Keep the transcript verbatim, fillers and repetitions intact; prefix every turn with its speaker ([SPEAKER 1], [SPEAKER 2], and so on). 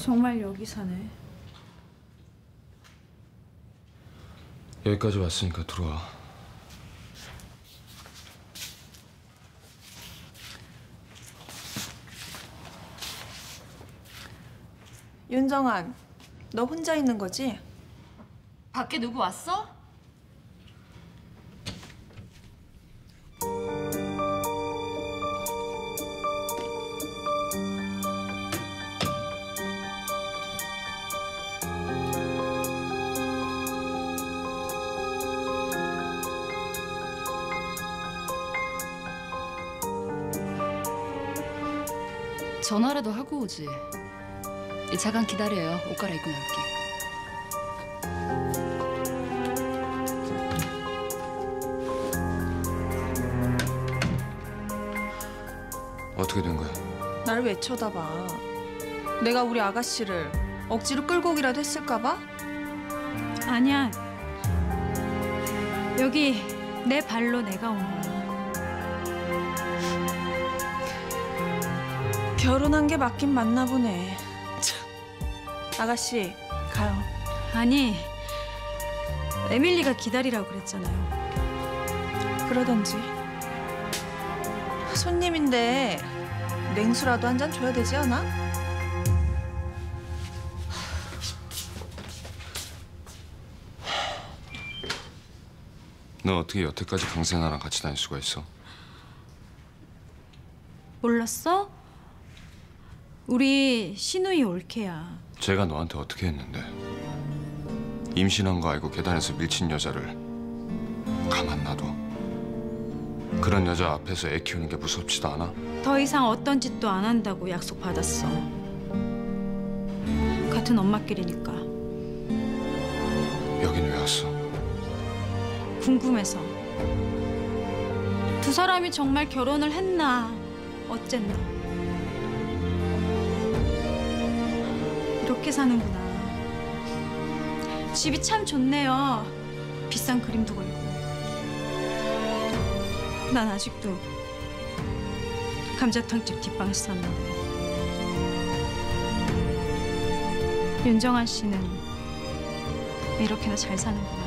[SPEAKER 1] 정말 여기 사네.
[SPEAKER 2] 여기까지 왔으니까 들어와.
[SPEAKER 3] 윤정한, 너 혼자 있는 거지?
[SPEAKER 4] 밖에 누구 왔어? 전화라도 하고 오지. 잠깐 기다려요. 옷 갈아입고 나올게.
[SPEAKER 2] 어떻게 된 거야?
[SPEAKER 3] 날 왜 쳐다봐? 내가 우리 아가씨를 억지로 끌고 오기라도 했을까 봐?
[SPEAKER 1] 아니야. 여기 내 발로 내가 온 거야.
[SPEAKER 3] 결혼한 게 맞긴 맞나 보네. 참. 아가씨, 가요.
[SPEAKER 1] 아니, 에밀리가 기다리라고 그랬잖아요.
[SPEAKER 3] 그러던지. 손님인데 냉수라도 한 잔 줘야 되지 않아?
[SPEAKER 2] 너 어떻게 여태까지 강세나랑 같이 다닐 수가 있어?
[SPEAKER 1] 몰랐어? 우리 시누이 올케야.
[SPEAKER 2] 제가 너한테 어떻게 했는데? 임신한 거 알고 계단에서 밀친 여자를 가만 놔둬? 그런 여자 앞에서 애 키우는 게 무섭지도 않아?
[SPEAKER 1] 더 이상 어떤 짓도 안 한다고 약속받았어. 같은 엄마끼리니까.
[SPEAKER 2] 여긴 왜 왔어?
[SPEAKER 1] 궁금해서. 두 사람이 정말 결혼을 했나 어쨌나. 이렇게 사는구나. 집이 참 좋네요. 비싼 그림도 걸고. 난 아직도 감자탕집 뒷방에서 사는데. 윤정한 씨는 이렇게나 잘 사는구나.